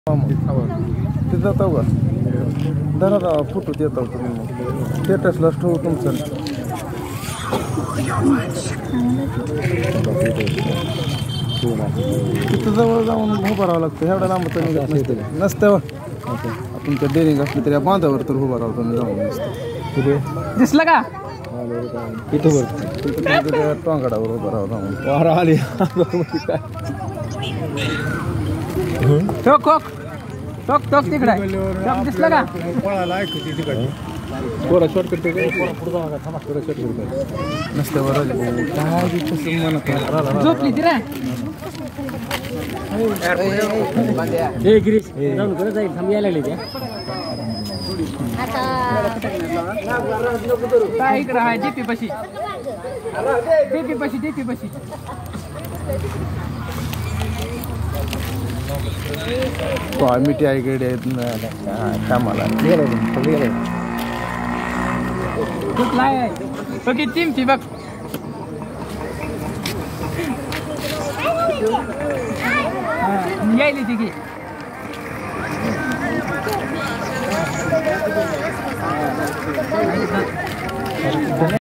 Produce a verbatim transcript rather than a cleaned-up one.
ते जातो का दरा दहा फोटो देतो तुम्ही मग स्टेटसलाच ठेवू तुमचं तिथं जवळ जाऊन उभं राहावं लागतं एवढ्या लांब तर निघत नसते नसतं तुमच्या डेअरिंग असली तरी बांधावर तर उभं राहतो तुम्ही जाऊन नसतं कुठे दिसलं का तिथं तिथं टोंगाडावर उभं राहावं जाऊन वारा आली काय टोक टोक टोक टोक तिकडे टोक दिसलं का पळायला ऐकू तिकडे थोडा शॉर्टकट नसतं बरं काय म्हणत झोपली ती रे हे गिरीश जाऊन करत जाईल थांब यायला लागली काय इकडं आहे जेपी पशी जेपी पशी जेपी पशी मिठी आईकडे कामाला कुठला आहे बघ चिमची बघ यायली ती की